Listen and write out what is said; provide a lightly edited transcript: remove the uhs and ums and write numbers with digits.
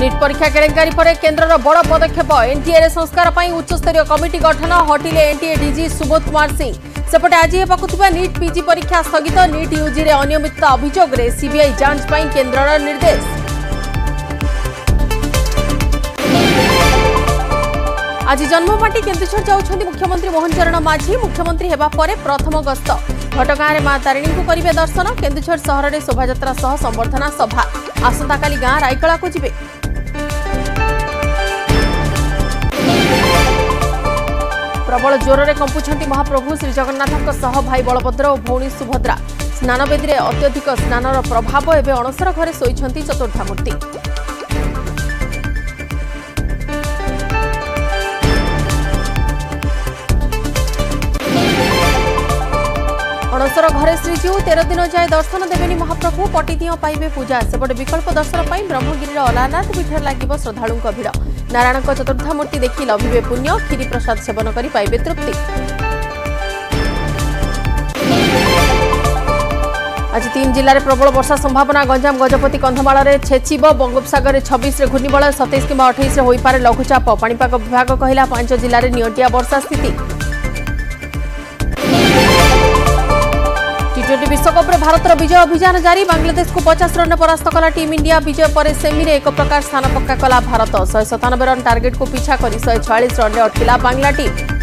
NEET परीक्षा केलेंकारी पर केन्द्र बड़ पदक्षेप एनटीए संस्कार पर उच्चस्तरीय कमिटी गठन हटिले एनटीए डीजी सुबोध कुमार सिंह सेपटे आज होगा नीट पीजी परीक्षा स्थगित नीट यूजी अनियमितता अभियोग सीबीआई जांच पर केन्द्र निर्देश। आज जन्मपाटी केन्दुझर जाउछन्ति मुख्यमंत्री मोहन चरण माझी मुख्यमंत्री हेबा परे प्रथम गस्त घटगाँ मां तारिणी को करिवे दर्शन केन्दुझर सहर में शोभायात्रा सह संबर्धना सभा आसंता काली गाँ रायकला को जिबे। प्रबल जोर में कंपुछन्ति महाप्रभु श्री जगन्नाथक सह भाई बलभद्र और भौणी सुभद्रा स्नानवेदी में अत्यधिक स्नानर प्रभाव एवं अणसर घरे शोइछन्ति चतुर्थामूर्ति। अणसर घरे श्रीजीव 13 दिन जाए दर्शन देवेनी महाप्रभु पटिदियों पाइबे पूजा सेपटे विकल्प दर्शन पर ब्रह्मगिरी अलारनाथ पीठर लगे श्रद्धालु भिड़ नारायण चतुर्थामूर्ति देखि लभिबे पुण्य खीरी प्रसाद सेवन करी पाइबे तृप्ति। आज 3 जिले में प्रबल वर्षा संभावना गंजाम गजपति कंधमाल में छेचिब बंगोपसागर 26 घूर्णिबल 27 कि 28 होइपारे लघुचाप पाणीपाग विभाग कहला 5 जिले में नियंटिया वर्षा स्थिति। टी20 विश्वकप में भारतर विजय अभियान जारी बांग्लादेश को 50 रन परास्त कला टीम इंडिया विजय पर सेमी एक प्रकार स्थान पक्का कला भारत 197 रन टार्गेट को पीछा कर 146 रन अटकिला बांग्ला टीम।